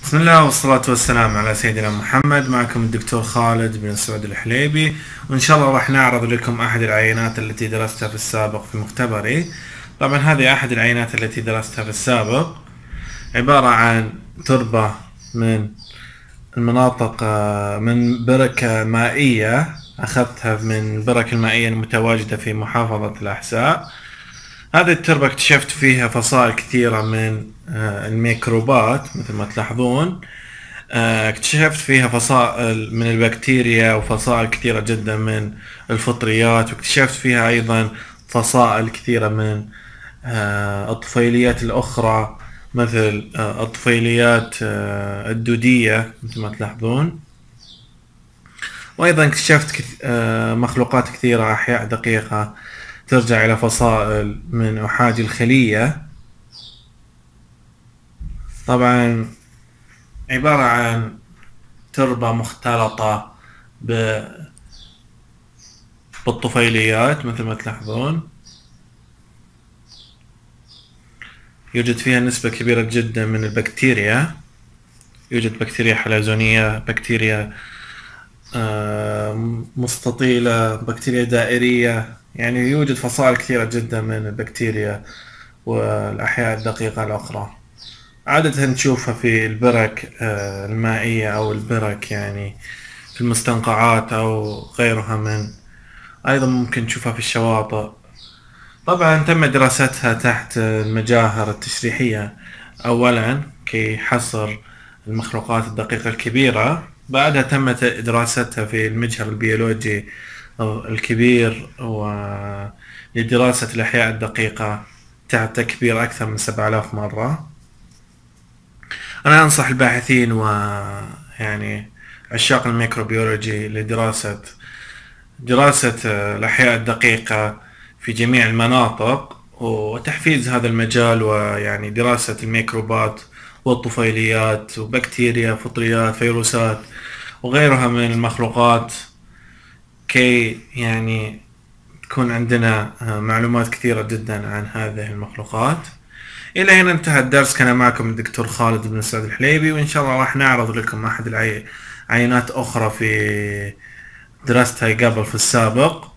بسم الله والصلاة والسلام على سيدنا محمد. معكم الدكتور خالد بن سعود الحليبي، وإن شاء الله راح نعرض لكم أحد العينات التي درستها في السابق في مختبري. طبعا هذه أحد العينات التي درستها في السابق، عبارة عن تربة من المناطق من بركة مائية، أخذتها من البرك المائية المتواجدة في محافظة الأحساء. هذه التربة اكتشفت فيها فصائل كثيرة من الميكروبات مثل ما تلاحظون. اكتشفت فيها فصائل من البكتيريا وفصائل كثيرة جدا من الفطريات، واكتشفت فيها أيضا فصائل كثيرة من الطفيليات الأخرى مثل الطفيليات الدودية مثل ما تلاحظون. وأيضا اكتشفت مخلوقات كثيرة، أحياء دقيقة ترجع إلى فصائل من أحاج الخلية. طبعا عبارة عن تربة مختلطة بالطفيليات مثل ما تلاحظون. يوجد فيها نسبة كبيرة جدا من البكتيريا، يوجد بكتيريا حلزونية، بكتيريا مستطيلة، بكتيريا دائرية، يعني يوجد فصائل كثيرة جدا من البكتيريا والأحياء الدقيقة الأخرى. عادة نشوفها في البرك المائية أو البرك يعني في المستنقعات أو غيرها من، أيضا ممكن نشوفها في الشواطئ. طبعا تم دراستها تحت المجاهر التشريحية أولا كي حصر المخلوقات الدقيقة الكبيرة، بعدها تم دراستها في المجهر البيولوجي الكبير ولدراسة الأحياء الدقيقة تحت تكبير أكثر من 7000 مرة. أنا أنصح الباحثين ويعني عشاق الميكروبيولوجي لدراسة الأحياء الدقيقة في جميع المناطق، وتحفيز هذا المجال، ويعني دراسة الميكروبات والطفيليات وبكتيريا، فطريات، فيروسات وغيرها من المخلوقات، كي يعني تكون عندنا معلومات كثيرة جدا عن هذه المخلوقات. إلى هنا انتهى الدرس. كان معكم الدكتور خالد بن سعود الحليبي، وإن شاء الله راح نعرض لكم أحد العينات أخرى في دراستها قبل في السابق.